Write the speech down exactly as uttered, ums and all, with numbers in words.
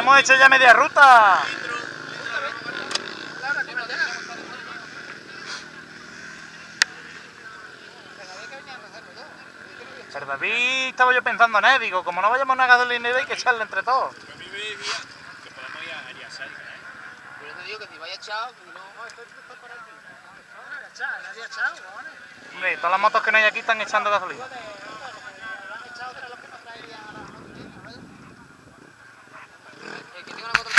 hemos hecho ya media ruta. Pero David, estaba yo pensando en él, digo, como no vayamos a una gasolinera hay que echarle entre todos. A mí me decía que podemos ir a Ariasal, ¿eh? Pero te digo que si vaya echado, que no... No, esto está por aquí. No, no, echado, nadie ha echado, cojones. Hombre, todas las motos que no hay aquí están echando gasolina. El que tenga una moto